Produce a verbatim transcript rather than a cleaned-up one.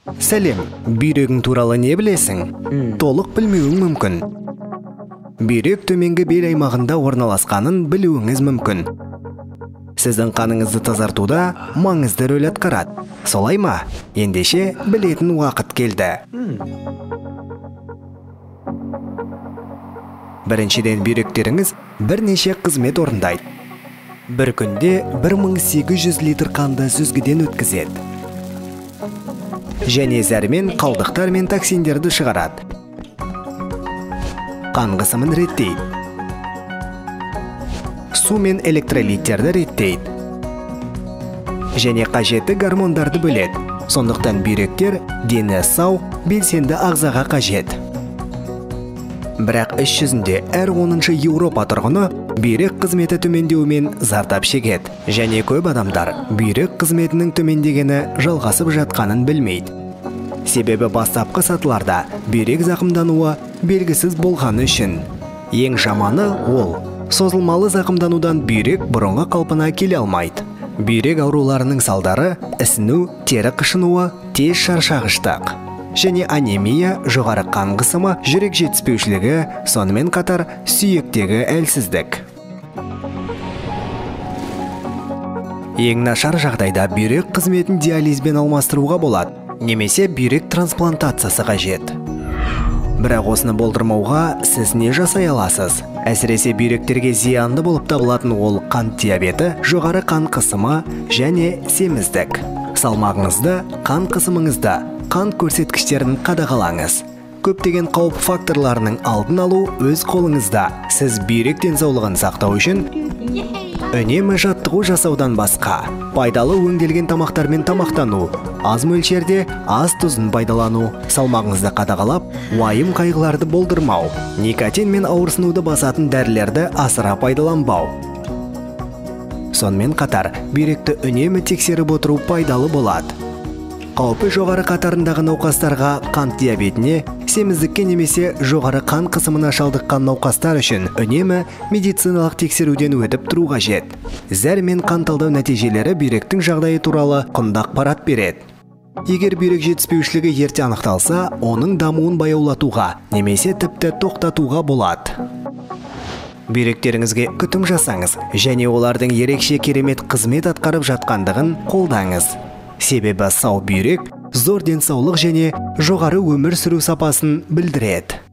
Сәлем, бүйрегің туралы не білесің? Толық білмеуің мүмкін. Бүйрек төменгі бел аймағында орналасқанын білуіңіз мүмкін. Сіздің қаныңызды тазартуда маңызды рөл атқарады. Солай ма? Ендеше білетін уақыт келді. Біріншіден, бүйректеріңіз бірнеше қызмет орындайды. Бір күнде бір мың сегіз жүз литр қанды сүзгіден өткізеді. Және зәрмен, қалдықтар мен токсиндерді шығарады. Қан қысымын реттейді. Су мен электролиттерді реттейді. Және қажетті гормондарды бөледі. Сондықтан бүйректер дені сау, белсенді ағзаға қажет. Бірақ іс жүзінде әр оныншы Еуропа тұрғыны бүйрек қызметі төмендеуімен зардап шегеді. Және көп адамдар бүйрек қызметінің төмендегені жалғасып жатқанын білмейді. Себебі бастапқы сатыларда бүйрек зақымдануы белгісіз болғаны үшін. Ең жаманы ол, созылмалы зақымданудан бүйрек бұрынғы қалпына келе алмайды. Бүйрек ауруларының салдары ісіну, тері қышынуы, тез шаршағыштық және анемия, жоғары қан қысымы, жүрек жетіспеушілігі, сонымен қатар сүйектегі әлсіздік. Ең нашар жағдайда бүйрек қызметін диализбен алмастыруға болады, немесе бүйрек трансплантациясы қажет. Бірақ осыны болдырмауға сіз не жасай аласыз? Әсіресе бүйректерге зиянды болып табылатын ол қант диабеті, жоғары қан қысымы және семіздік. Салмағыңызды, қан қысымыңызды, қан көрсеткіштерін қадағалаңыз. Көптеген қауіп факторларының алдын алу өз қолыңызда. Сіз бүйрек денсаулығын сақтау үшін үнемі жаттығу жасаудан басқа, пайдалы өңделген тамақтармен тамақтану, аз мөлшерде аз тұзын пайдалану, салмағыңызды қадағалап, уайым қайғыларды болдырмау, никотин мен ауырсынуды басатын дәрілерді асыра пайдаланбау. Сонымен қатар, бүйректі үнемі тексеріп отыру пайдалы болады. Қаупі жоғары қатарындағы науқастарға, қант диабетіне, семіздікке немесе жоғары қан қысымына шалдыққан науқастар үшін үнемі медициналық тексеруден өтіп тұру қажет. Зәр мен қан талдау нәтижелері бүйректің жағдайы туралы құнды ақпарат береді. Егер бүйрек жетіспеушілігі ерте анықталса, оның дамуын баяулатуға немесе тіпті тоқтатуға болады. Бүйректеріңізге күтім жасаңыз және олардың ерекше керемет қызмет атқарып жатқандығын қолдаңыз. Себебі сау бүйрек зор денсаулық және жоғары өмір сүру сапасын білдіреді.